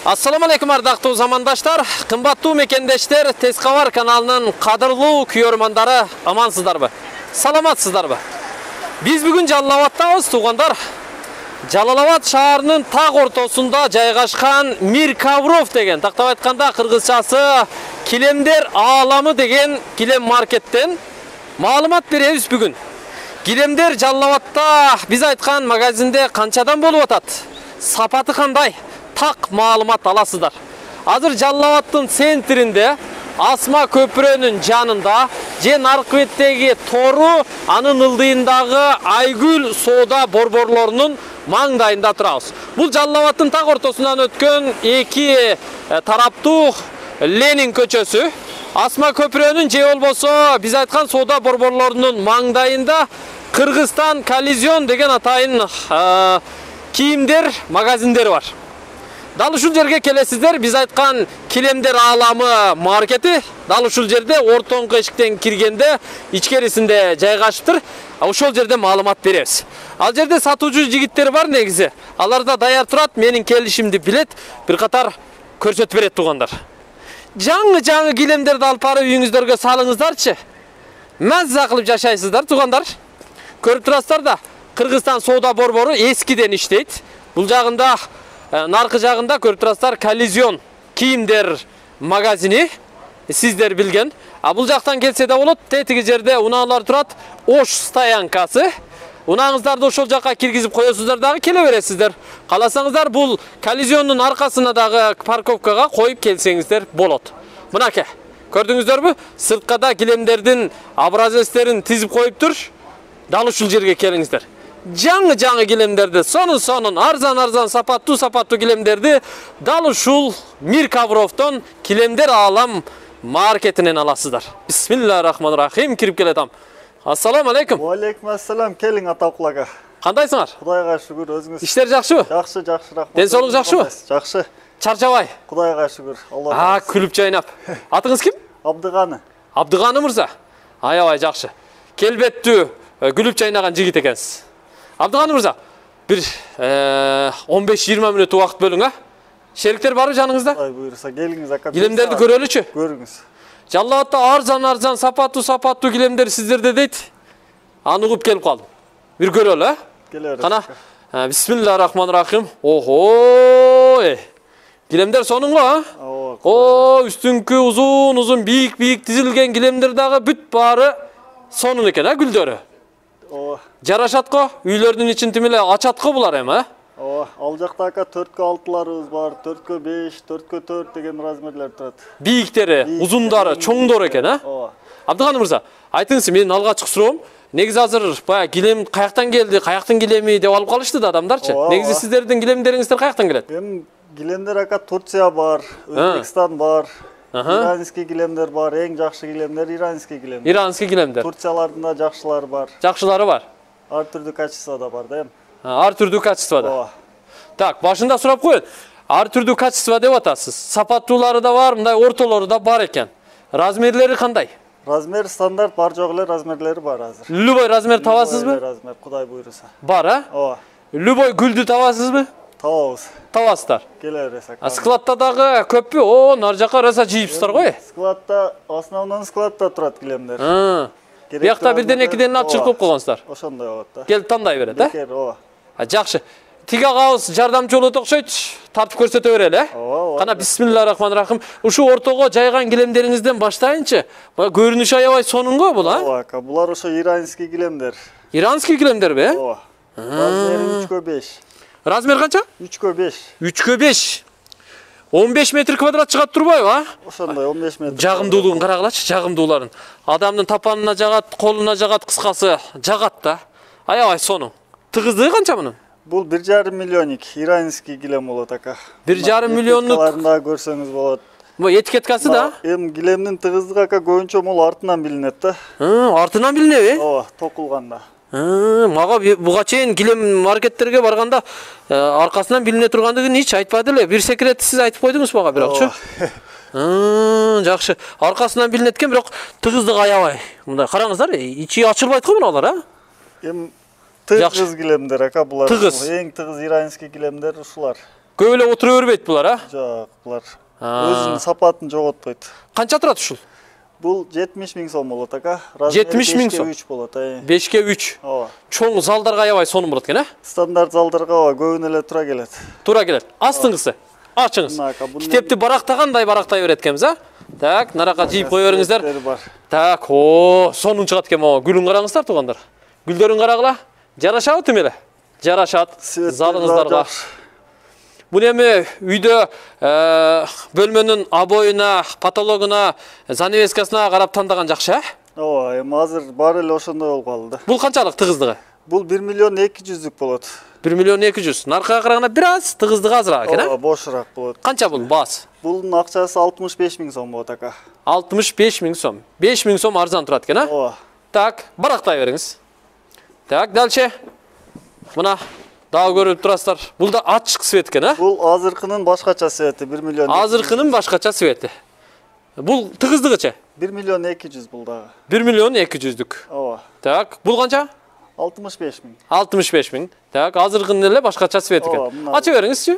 Assalamu alaikum ардактуу замандаштар, кымбаттуу мекендештер, Тез кабар каналынын кадырлуу күйөрмандары, амансыздарбы? Саламатсыздарбы? Биз бүгүн Жалал-Абадтабыз, туугандар. Жалал-Абад шаарынын так ортосунда жайгашкан Мир Ковров деген, тактап айтканда кыргызчасы килемдер ааламы деген килем маркеттен маалымат беребиз бүгүн. Килемдер Жалал-Абадта биз айткан магазинде канчадан болуп атат? Сапаты кандай? Так маалымат аласыздар. Азыр Жалал-Абадтын центринде, Асма көпүрөнүн жанында, же наркы беттеги тору, анын ылдыйындагы Айгүл соода борборлорунун маңдайында турабыз. Бул Жалал-Абадтын так ортосунан өткөн эки тараптуу Ленин көчөсү. Асма көпүрөнүн же болбосо биз айткан соода борборлорунун маңдайында Кыргызстан Коллизион деген атайын кийимдер магазиндери бар. Дал ушул жерге келесиздер, биз айткан килемдер ааламы маркети дал ушул жерде ортоңку эшиктен киргенде ичкерисинде жайгашыптыр. Ошол жерде маалымат беребиз. Ал жерде сатуучу жигиттер бар негизи. Алар да даяр турат, менин келишимди билет, бир катар көрсөтүп берет туугандар. Жаңы килемдерди алып барып үйүңүздөргө салыңыздарчы. Маза кылып жашайсыздар туугандар. Көрүп турасыздар да, Кыргызстан соода борбору эскиден иштейт. Бул жагында наркы жагында көрүп турасыздар Коллизион кийимдер магазини, сиздер билген. А бул жактан келсе да болот, тетиги жерде унаалар турат, Ош стоянкасы. Унаңыздарды ошол жакка киргизип коесуздар дагы келе бересиздер. Каласаңыздар бул Коллизиондун аркасына дагы парковкага коюп келсеңиздер болот. Мынакей, көрдүңүздөрбү? Сырткада килемдердин образецтерин тизип коюптур. Дал ушул жерге келиңиздер. Жаңы килемдерди, сонун арзан сапаттуу килемдерди дал ушул Мир Ковровдон килемдер аалам маркетинен аласыздар. Бисмиллахир-рахманир-рахим, кирип келетам. Ассаламу алейкум. Ва алейкум ассалам, келиң аталкул ага. Кандайсыңар? Кудайга шүгүр, өзүңүз? Иштер жакшыбы? Жакшы, рахмат. Ден соолук жакшыбы? Жакшы. Чарчабай? Кудайга шүгүр. Алла. Күлүп жайнап. Атыңыз ким? Абдыганы. Абдыганы мырза. Аябай жакшы. Келбеттүү, күлүп жайнаган жигит экенсиз. Абдыганы мырза, бир 15-20 мүнөт убакыт бөлүң, а? Шериктер барбы жаныңызда? Ай буйруса, келиңиз ака. Килемдерди көрөлүчү? Көрүңүз. Жалал-Абадта арзан сапаттуу килемдер сиздерде дейт. Аны угуп келип калдым. Бир көрөлү, а? Келерсиз. Кана, бисмиллахир-рахманир-рахим. Охо! Килемдер сонун го, а? О, үстүңкү узун, бийик тизилген килемдер дагы бүт баары сонун экен, а, гүлдөрү? Жарашат го, үйлөрдүн ичин тим эле ачат го булар эми, а? Ал жакта ака 4x6-ларыбыз бар, 4x5, 4x4 деген размерлер турат. Бийиктери, узундары, чоңдор экен, а? Абдыганы мырза, айтыңызчы, менин алгачкы суроом, негизи азыр баягы килем каяктан келди, каяктын килеми деп алып калышты да адамдарчы. Негизи сиздердин килемдериңиздер каяктан келет? Эми килемдер ака Турция бар, Өзбекстан бар. Иранский килемдер бар, эң жакшы килемдер иранский килемдер. Иранский килемдер. Турциялардын да жакшылары бар. Жакшылары бар. Ар түрдүү качествода бар да эми. Ар түрдүү качествода. Так, башында сурап коёюн. Ар түрдүү качество деп атасыз. Сапаттуулары да бар, мындай ортолору да бар экен. Размерлери кандай? Размер стандарт, бар жок эле размерлери бар азыр. Любой размер табасызбы? Размер, Кудай буйруса. Бар, а? Любой гүлдү табасызбы? Табабыз. Табасыздар. Келе бересиз. Складта дагы көппү? Нар жака раса жийипсиздер го? Складта, основном складта турат килемдер. Биякта бирден экиден алып чыркып койгонсуздар. Ошондой болот да. Келип тандай берет, а? Бекер, Жакшы. Тиги агабыз жардамчы болот окшойт. Тартып көрсөтө берели, э? Кана бисмиллахир-рахманир-рахим. Ушу ортого жайган килемдериңизден баштайынчы. Көрүнүшү аябай сонун го бул, а? Булар ошо иранский килемдер. Иранский килемдерби, э? Размери 3x5. Размер канча? 3x5. 3x5. 15 метр квадрат чыгат турбайбы, а? Ошондой 15 метр. Жагымдуулугун карагылачы, жагымдууларын. Адамдын тапанына жагат, колуна жагат, кыскасы жагат да. Аябай сонун. Тыгыздыгы канча мунун? Бул 1,5 миллионник иранский килем болот ака. 1,5 миллиондук. Эткаларында көрсөңүз болот. Бу этикеткасы да? Эми килемдин тыгыздыгы ака көбүнчө могу артынан билинет да. Артынан билинеби? Токулганда. Мага буга чейин килем маркеттерге барганда аркасынан билине тургандыгын эч айтпады эле. Бир секрет сиз айтып койдуңуз мага бирокчу. Жакшы. Аркасынан билинет экен, бирок тыгыздыгы аябай. Мындай караңыздар, ичи ачылбайт го муналар, а? Эми тыгыз килемдер ака булар. Тыгыз. Эң тыгыз иранский килемдер ушулар. Көп эле отура бербейт булар, а? Жок, булар өзүнүн сапатын жоготпойт. Канча турат ушул? Бул 70 000 сом болот ака. 70 000 сом. 3 болот. 5-ке 3. Ооба. Чоң залдарга аябай сонун болот экен, а? Стандарт залдарга көбүн эле тура келет. Тура келет. Астыңгысы. Ачыңыз. Китепти барактагандай барактай берет экенбиз, а? Так, нарака жийип кое бериңиздер. Так, сонун чыгат экен могу. Гүлүн караңыздар, туугандар. Гүлдөрүн карагыла. Жарашабы тим эле? Жарашат. Залыңыздарга. Бул эми үйдө бөлмөнүн обоюна, потологуна, занавескасына карап тандаган жакшы, а? Ооба, эми азыр баары эле ошондой болуп калды. Бул канчалык тыгыздыгы? Бул 1 миллион 200 болот. 1 миллион 200. Наркага караганда бир аз тыгыздыгы азыраак экен, а? Ооба, бошураак болот. Канча бул баас? Булдун акчасы 65 000 сом болот ака. 65 000 сом. 5 000 сом арзан турат экен, а? Ооба. Так, барактай бериңиз. Так, дальше. Мына дагы көрүп турасыздар. Бул да ачык свет экен, а? Бул азыркынын башкача свети 1 миллион. Азыркынын башкача свети. Бул тыгыздыгыча? 1 миллион 200 бул дагы. 1 миллион 200дүк. Ооба. Так, бул канча? 65 000. 65 000. Так, азыркынын эле башкача свет экен. Ача бериңизчи.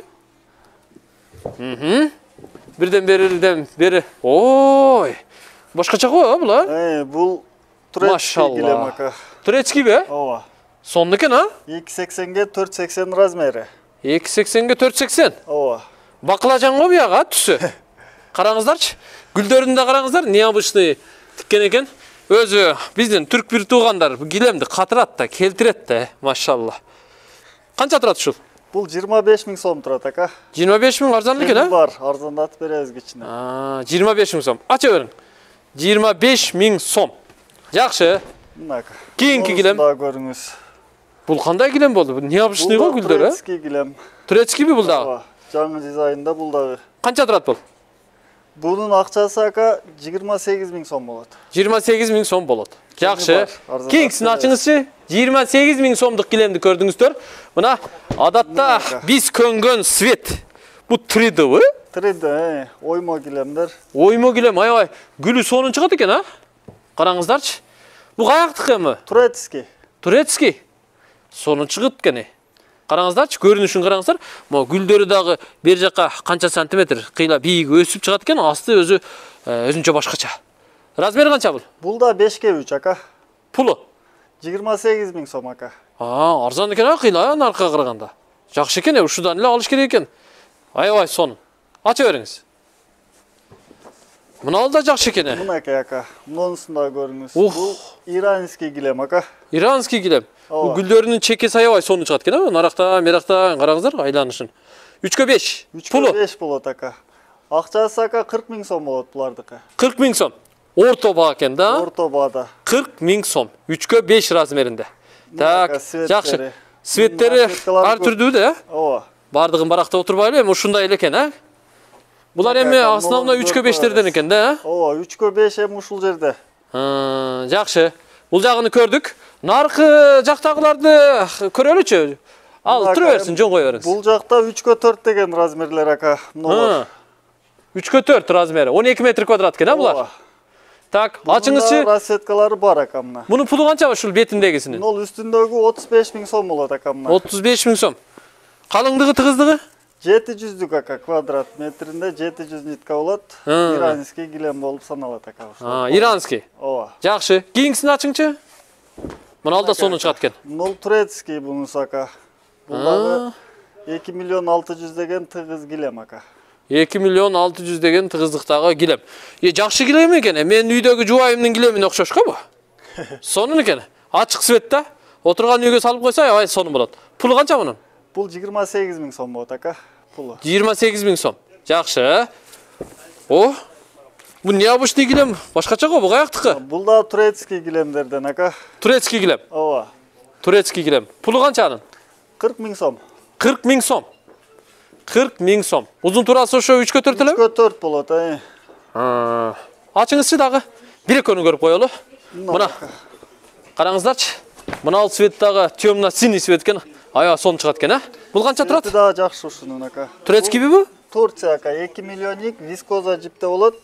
Бирден бери. Ой. Башкача го бул, а? Бул турецкий килем ака. Турецкийби? Ооба. Сонун экен, а? 2.80 ге 4.80 размери. 2.80 ге 4.80. Ооба. Баклажан го буяга түсү. Караңыздарчы. Гүлдөрүн да караңыздар, необычный тиккен экен. Өзү биздин түрк бир туугандар килемди катырат да, келтирет да, машалла. Канча турат ушул? Бул 25 000 сом турат ака. 25 000 арзан экен, а? Бар, арзандатып беребиз кичине. 25 000 сом. Ача бериң. 25 000 сом. Жакшы. Мынака. Кийинки килем. Да көрүңүз. Бул кандай килем болду? Необычный го гүлдөр, а? Турецкий килем. Турецкийби бул дагы? Жаңы дизайнда бул дагы. Канча турат бул? Bunun акчасы ака 28 000 сом болот. 28 000 сом болот. Жакшы. Кийинкисин ачыңызчы. 28 000 сомдук килемди көрдүңүздөр. Мына адатта биз көнгөн свет. Бу 3D, 3D, оймо килемдер. Оймо килем, аябай гүлү сонун чыгат экен, а? Караңыздарчы. Бу каяктыкы эми? Турецкий. Турецкий. Сонун чыгат экен. Караңыздарчы, көрүнүшүн караңыздар. Могу гүлдөрү дагы бер жака канча сантиметр кыйла бийиги өсүп чыгат экен, асты өзү өзүнчө башкача. Размери канча бул? Бул да 5ке 3 ака. Пулу? 28 000 сом ака. Арзан экен, а, кыйла наркага караганда. Жакшы экен, ушудан эле алыш керек экен. Аябай сонун. Ача бериңиз. Мына да жакшы экен. Мынака ака. Мунусун да көрүңүз. Бул иранский килем ака. Иранский килем. Бул гүлдөрүнүн чекеси аябай сонун чыгат экен, а? Наракта, меракта караңыздар, айланышын. 3ке 5. 3ке 5 болот ака. Акчасы ака 40 000 сом болот булардыкы. 40 000 сом. Орто баа экен да? Орто баада. 40 000 сом. 3ке 5 размеринде. Так, жакшы. Светтери ар түрдүү да? Ооба. Бардыгын баракта отурбайлы, эми ушундай эле экен, а? Булар эми основной 3ке 5терден экен да? Ооба, 3ке 5 эми ушул жерде. Жакшы. Бул жагын көрдүк. Наркы жактагыларды көрөлүчү. Ал тура берсин, жон кое бериңиз. Бул жакта 3ке 4 деген размерлер ака. Мына. 3ке 4 размери. 12 метр квадрат экен, а булар? Так, ачыңызчы. Рассеткалары бар ака мына. Мунун пулу канча ушул бетиндегисинин? Ол үстүндөгү 35 000 сом болот ака мына. 35 000 сом. Калыңдыгы, тыгыздыгы? 700 ака квадрат метринде 700 нитка болот. Иранский килем болуп саналат ака. Иранский. Ооба. Жакшы. Кийинкисин ачыңчы. Мына алда сонун чыгат экен. Бул турецкий бунус ака. Бул дагы 2 миллион 600 деген тыгыз килем ака. 2 миллион 600 деген тыгыздыктагы килем. Жакшы килем экен. Мен үйдөгү жубайымдын килемине окшош го бу? Сонун экен. Ачык светте. Отурган үйгө салып койсо аябай сонун болот. Пулу канча мунун? Бул 28 000 сом болот ака. Пулу. 28 000 сом. Жакшы. Бу необычный килем. Башкача го, бу каяктыкы? Бул да турецкий килемдерден ака. Турецкий килем. Ооба. Турецкий килем. Пулу канча анын? 40 000 сом. 40 000 сом. 40 000 сом. Узун турасы ошо 3ке 4 эле? 3ке 4 болот, Ачыңызчы дагы. Бир экөөнү көрүп коелу. Мына. Караңыздарчы. Мына ал свет дагы темно-синий свет экен. Аябай сонун чыгат экен, а? Бул канча турат? Да, жакшы ушунун ака. Турецкийби бу? Турция ака, 2 миллионник вискоза жипте болот.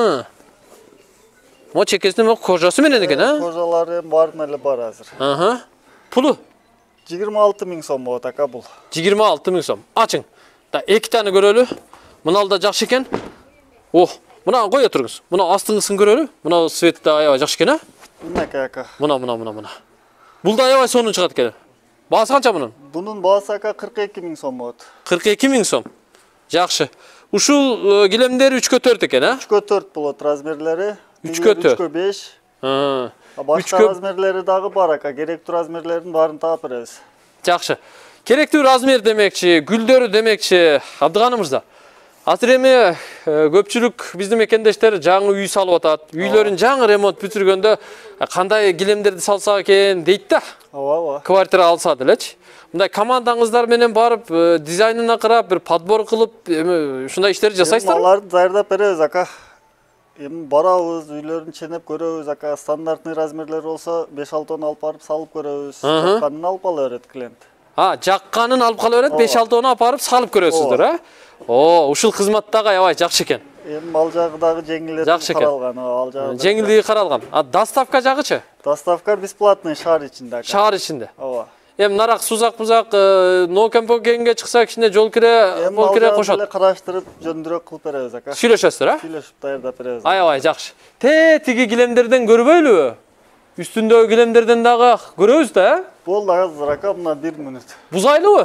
Мо чекесинин кожасы менен экен, а? Кожалары баарын эле бар азыр. Пулу? 26 000 сом болот ака бул. 26 000 сом. Ачың. Да, 2 tane görөлü. Mınal da жақсы екен. Ох, мына қоя тұрыңыз. Мына астыңғысын көрөлі. Мына светі да аябай жақсы екен, а? Мынакей ака. Мына. Бұл да аябай сонун шығады екен. Басы қанша мұның? Bunun bağısı aка 42 000 сом болады. 42 000 сом. Жақсы. Ушул килемдер 3-кө 4 екен, а? 3-кө 4 болады размерлері. 3-кө 4. 3-кө 5. Ха. Başka razmerleri дағы бар ака. Керектүү размерлерин барын таап беребиз. Жақсы. Керектүү размер демекчи, гүлдөрү демекчи, Абдыганы мырза. Азыр эми көпчүлүк биздин мекендештер жаңы үй салып атат. Үйлөрүн жаңы ремонт бүтүргөндө кандай килемдерди салсак экен дейт да. Ооба. Квартира алса делечи. Мындай командаңыздар менен барып, дизайнына карап, бир подбор кылып, ушундай иштерди жасайсыздар? Аларды даярдап беребиз ака. Эми барабыз, үйлөрүн ченеп көрөбүз ака. Стандартный размерлер болсо 5-6 тонна алып барып салып көрөбүз. Жакканын алып кала берет клиент. Жакканын алып кала берет, 5-6 тонна алып барып салып көрөсүздөр, а? Ушул кызматтагы аябай жакшы экен. Эми ал жагы дагы жеңилдетип каралган, ал жагы. Жеңилдиги каралган. Доставка жагычы? Доставка бесплатный шаар ичинде ака. Шаар ичинде. Ооба. Эми нарак сузак-музак ноокемпонгенге чыкса кичине жол кире, бол кире кошот. Эми караштырып жөндүрөк кылып беребиз ака. Сүйлөшөсүздөр, а? Сүйлөшүп даярдап беребиз. Аябай жакшы. Тиги килемдерден көрбөйлүбү? Үстүндөгү килемдерден дагы көрөбүз да, Болду азыр ака, мына 1 мүнөт. Бузайлыбы?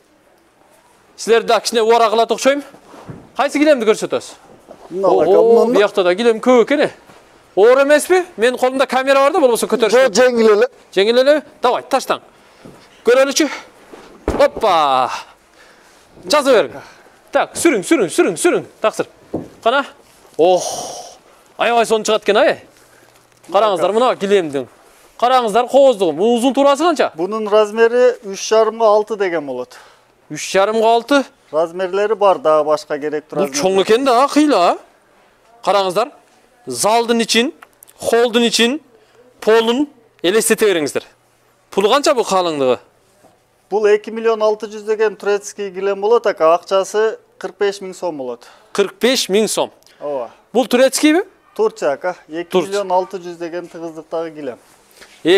Силер да кичине убара кылат окшойм. Кайсы килемди көрсөтөсүз? Мына ака, Бу жакта да килем көп экен. Оор эмеспи? Менин колумда камера бар да, болбосо көтөрүш. Жеңил эле. Жеңил эле? Давай, таштаң. Көрөлүчү. Оппа. Жаза бериң. Так, сүрүң. Таксыр. Кана? Ох. Аябай сонун чыгат экен, ай. Караңыздар мына килемдин. Караңыздар кооздугу. Узун турасы канча? Bunun размери 3,5 6 деген болот. 3,5 6. Размерлери бар дагы башка керектүү Бул чоң экен да, кыйла. Караңыздар. Залдын ичин, холдун ичин, полун элестете бериңиздер. Пулу канча бул калыңдыгы? Бул 2 600 000 деген турецкий килем болот ака, акчасы 45 000 сом болот. 45 000 сом. Ооба. Бул турецкийби? Турция ака, 2 600 000 деген тыгыздыктагы килем. 2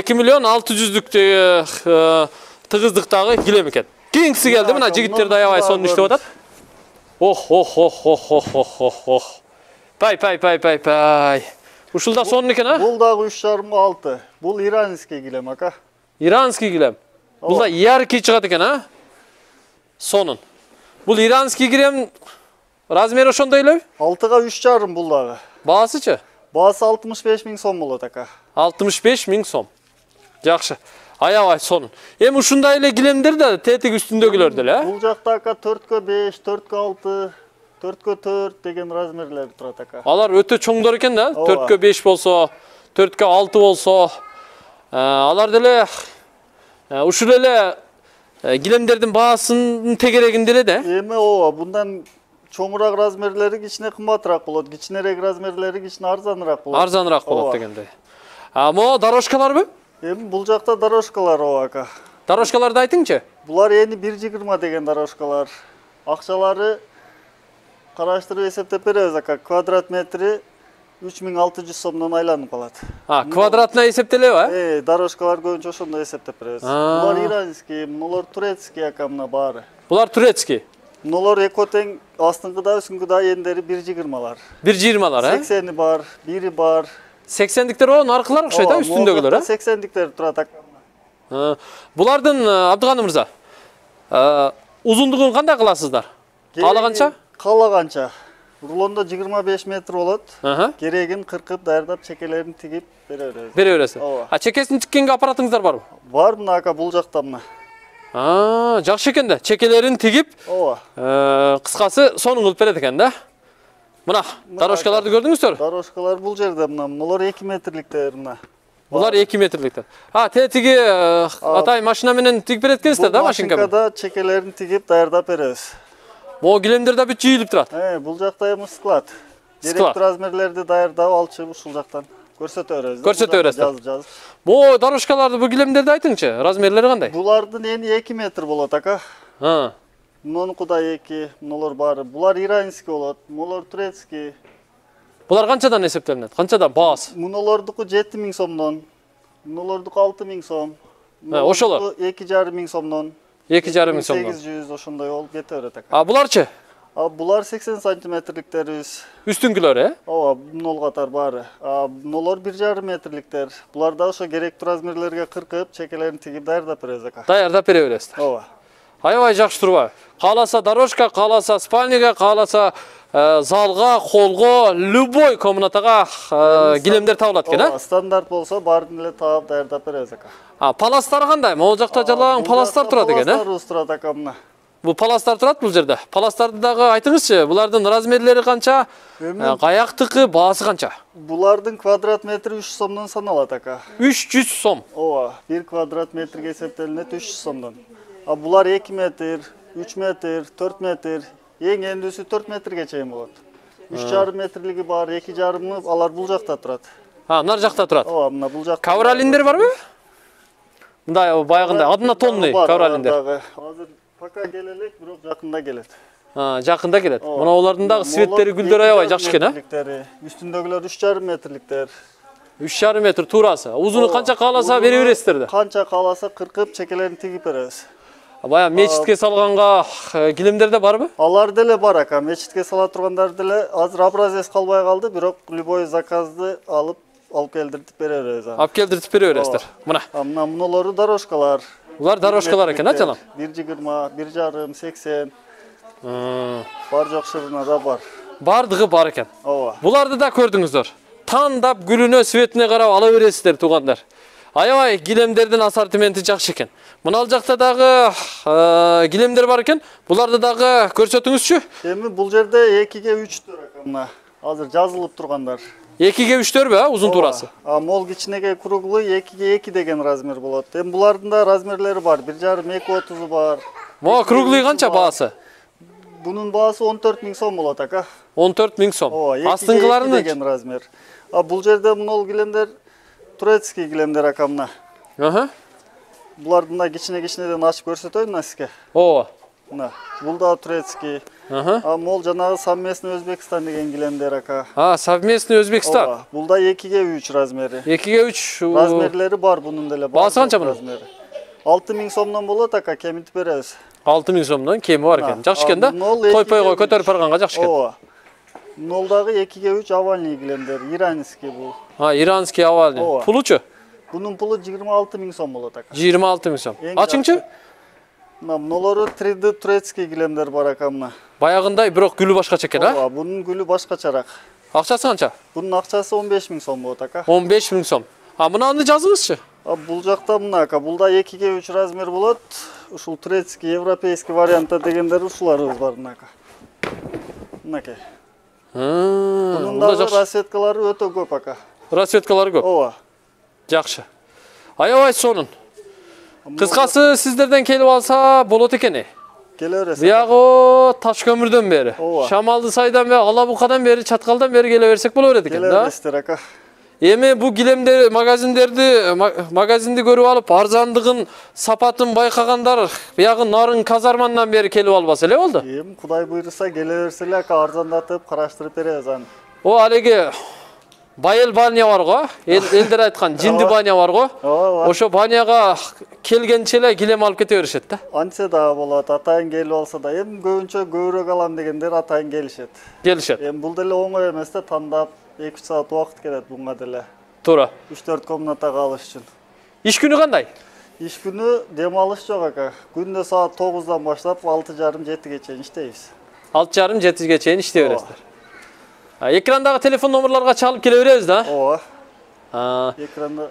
600 000 тыгыздыктагы килем экен. Кийинкиси келди, мына жигиттер да аябай сонун иштеп атат. Ох. Пай. Ушул да сонун экен, а? Бул дагы 3,5 6. Бул иранский килем ака. Иранский килем. Бул да яркий чыгат экен, а? Сонун. Бул иранский килем размери ошондой элеби? 6га 3,5 бул дагы. Баасычы? Баасы 65 000 сом болот ака. 65 000 сом. Жакшы. Аябай сонун. Эми ушундай эле килемдер да тетиги үстүндөгүлөр деле, а? Бул жакта ака 4га 5, 4га 6, 4га 4 деген размерлер турат ака. Алар өтө чоңдор экен да. 4га 5 болсо, 4га 6 болсо, алар деле ушул эле килемдердин баасынын тегерегинде эле да. Эми ооба, bundan чоңураак размерлери кичине кымбатыраак болот, кичинерээк размерлери кичине арзаныраак болот. Арзаныраак болот дегендей. Мо дорожкаларбы? Эми бул жакта дорожкалар ооба ака. Дорожкаларды айтыңчы? Булар эни 1,20 деген дорожкалар. Акчалары караштырып эсептеп беребиз ака. Квадрат метри 3600 сомдон айланып калат. Квадратына эсептелеби, а? Дорожкалар көбүнчө ошондой эсептеп беребиз. Булар иранский, мунулар турецкий ака, мына баары. Булар турецкий. Мунулар эко тең, астыңкыда, үстүңкүда эндери 1,20лар. 1,20лар, а? 80 бар, 1 бар. 80-диктер о, наркылар окшойт, а, үстүндөгүлөр, а? 80-диктер турат ака. Булардын Абдыганы мырза, узундугун кандай кыласыздар? Каалаганча? Каалаганча. Рулондо 25 метр болот. Керегин кыркып, даярдап, чекелерин тигип бере беребиз. Бере бересиз. Чекесин тиккенге аппаратыңыздар барбы? Бар мына ака, бул жакта мына. Жакшы экен да. Чекелерин тигип, кыскасы сонун кылып берет экен да. Мына дорожкаларды көрдүңүздөр? Дорожкалар бул жерде мына. Булар 2 метрликтер мына. Булар 2 метрликтер. Тетиги атай машина менен тигип берет экенсиздер да, машинка менен? Машинкада чекелерин тигип даярдап беребиз. Могу килемдер да бүт жыйылып турат. Бул жакта эми склад. Керектүү размерлерди даярдап алчу ушул жактан көрсөтө беребиз. Көрсөтө бересиз. Жазып. Бу дорожкаларды, бу килемдерди айтыңчы, размерлери кандай? Булардын эни 2 метр болот ака. Мунункуда 2, мунулар баары. Булар иранский болот, мунулар турецкий. Булар канчадан эсептелинет? Канчадан баас? Мунулардыкы 7 000 сомдон, мунулардыкы 6 000 сом. Ошолор? 2,5 миң сомдон. 2,5 миң сомдон. 800 ошондой болуп кете берет ака. А буларчы? Булар 80 сантиметрликтерибиз. Үстүңкүлөр, Ооба, нол катар баары. Нолор 1,5 метрликтер. Булар да ошо керектүү размерлерге кыркып, чекелерин тигип даярдап беребиз ака. Даярдап бере бересиздер. Ооба. Аябай жакшы турбайбы? Кааласа дорожка, кааласа спальняга, кааласа залга, холго, любой комнатага килемдер табылат экен, Ооба, стандарт болсо баарын эле таап даярдап беребиз ака. Паластар кандай? Могу жакта жалаң паластар турат экен, Паластарыбыз турат ака мына. Бул паластар турат бул жерде. Паластарды дагы айтыңызчы, булардын размерлери канча? Каяктыкы, баасы канча? Булардын квадрат метри 3 сомдон саналат ака. 300 сом. Ооба, 1 квадрат метрге эсептелинет 300 сомдон. Булар 2 метр, 3 метр, 4 метр, эң эндүүсү 4 метрге чейин болот. 3,5 метрлиги бар, 2,5 алар бул жакта турат. Нар жакта турат. Ооба, мына бул жакта. Ковролиндер барбы? Мындай баягындай однотонный ковролиндер. Азыр пока келелек, бирок жакында келет. Жакында келет. Мына олардын дагы светтери, гүлдөр аябай жакшы экен, Үстүндөгүлөр 3,5 метрликтер. 3,5 метр туурасы. Узуну канча кааласа бере бересиздер да. Канча кааласа кыркып, чекелерин тигип беребиз. Бая мечитке салганга килемдер да барбы? Алар деле бар ака. Мечитке сала тургандар деле азыр образец калбай калды, бирок любой заказды алып келдиртип бере беребиз. Алып келдиртип бере бересиздер. Мына. Мунулору дорожкалар. Булар дорожкалар экен, жалаң. 1,20, 1,5, 80. Бар жок шырына да бар. Бардыгы бар экен. Ооба. Буларды да көрдүңүздөр. Тандап гүлүнө, светине карап ала бересиздер, туугандар. Аябай килемдердин ассортименти жакшы экен. Мына ал жакта дагы килемдер бар экен. Буларды дагы көрсөтүңүзчү. Эми бул жерде 2ге 3 ака мына. Азыр жазылып тургандар. 2ге 3 узун туурасы. Мол кичинеге круглый 2ге 2 деген размер болот. Эми булардын да размерлери бар. 1,5, 2,30 бар. Могу круглый канча баасы? Бунун баасы 14 миң сом болот ака. 14 миң сом. Астыңкыларын деген размер. Бул жерде мунул килемдер турецкий килемдер ака мына. Булардын да кичинеден ачып көрсөтөйүн мына сизге. Ооба. Мына, бул да турецкий. Мол жанагы совместный Өзбекстан деген килемдер ака. Совместный Өзбекстан. Бул да 2ге 3 размери. 2ге 3 размерлери бар бунун деле. Баасы канча бунун? 6 миң сомдон болот ака, кемитип беребиз. 6 миң сомдон кеми бар экен. Жакшы экен да. Той-пойго көтөрүп барганга жакшы экен. Ооба. Нолдагы 2ге 3 авальный килемдер, иранский бул. Иранский авальный. Пулучу? Бунун пулу 26 миң сом болот ака. 26 миң сом. Ачыңчы? Мыналары 3D турецкий килемдер бар ака мына. Баягындай, бирок гүлү башкача экен, Ооба, бунун гүлү башкачараак. Акчасы канча? Бунун акчасы 15 миң сом болот ака. 15 миң сом. Мынаны жазыңызчы. Бул жакта мына ака, бул да 2ге 3 размер болот. Ушул турецкий, европейский вариантта дегендер ушуларыбыз бар мына ака. Мынакей. Бунун да расцветкалары өтө көп ака. Расцветкалары көп. Ооба. Жакшы. Аябай сонун. Кыскасы сиздерден келип алса болот экен. Келе бересиз. Биягы таш көмүрдөн бери, Ооба. Шамалды сайдан бери, Алабукадан бери, Чаткалдан бери келе берсек боло берет экен да. Келе бересиздер ака. Эми бу килемдер магазинди көрүп алып, арзандыгын, сапатын байкагандар биягы Нарын казармандан бери келип албаса эле болду. Эми Кудай буйруса келе берсе эле ака, арзандатып караштырып беребиз аны. Алеги Байел баня бар го, элдер айткан жинди баня бар го. Ошо баняга келгенче эле килем алып кете беришет да. Антсе да болот, атайын келип алса да, эми көбүнчө көбүрөөк алам дегендер атайын келишет. Эми бул деле оңой эмес да, тандап 2 саат убакыт кетет bunga деле. Туура. 3-4 комнатага алыш үчүн. Иш күнү кандай? Иш күнү дем алыш жок ака. Күндө саат 9-дан баштап 6:30-7-ге чейин иштейбиз. 6:30-7-ге чейин иштей бересиздер. Экрандагы телефон номерларга чалып келе беребиз да? Ооба. Экранда.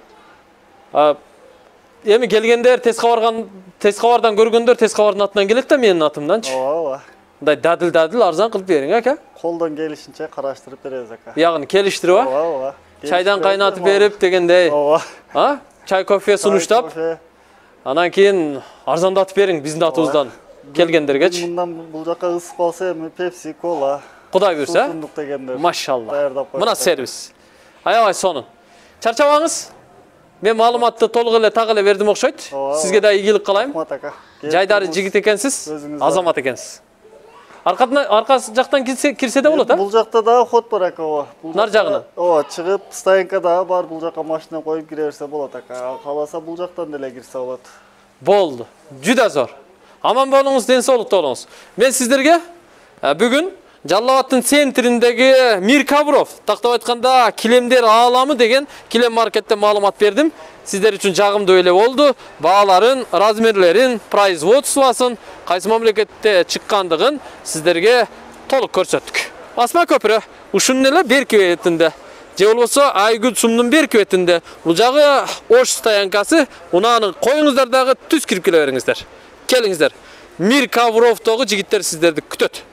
Эми келгендер тез кабардан көргөндөр тез кабардын атынан келет да, менин атымданчы. Ооба. Мындай дадыл арзан кылып бериң ака. Колдон келишинче караштырып беребиз ака. Ягын келиштирип, ооба. Чайдан кайнатып берип дегендей. Ооба. Чай кофе сунуштап. Анан кийин арзандатып бериң биздин атыбыздан келгендергечи. Мындан бул жака ысып калса эми Pepsi, Cola. Кудай буйруса. Султундук дегендер. Машалла. Мына сервис. Аябай сонун. Чарчабаңыз. Мен маалыматты толук эле так эле бердим окшойт. Сизге да ийгилик каалайм. Рахмат ака. Жайдары жигит экенсиз, азамат экенсиз. Арка жактан кирсе да болот, а? Бул жакта дагы ход бар ака, ооба. Нар жагынан. Ооба, чыгып стоянка дагы бар, бул жака машина коюп кире берсе болот ака. Кааласа бул жактан деле кирсе болот. Болду. Жүдө зор. Аман болуңуз, ден соолукта болуңуз. Мен сиздерге бүгүн Жалал Абадтын центриндеги Мир Кабров, тактап айтканда килемдер ааламы деген килем маркетте маалымат бердим. Сиздер үчүн жагымдуу эле болду. Бааларын, размерлерин, производствосын, кайсы мамлекетте чыккандыгын сиздерге толук көрсөттүк. Асма көпүрө ушунун эле берки бетинде. Же болбосо Айгүл сумдун берки бетинде. Бул жагы Ош стоянкасы. Унааны коюңуздар дагы түз кирип келе бериңиздер. Келиңиздер. Мир Кабровдогу жигиттер сиздерди күтөт.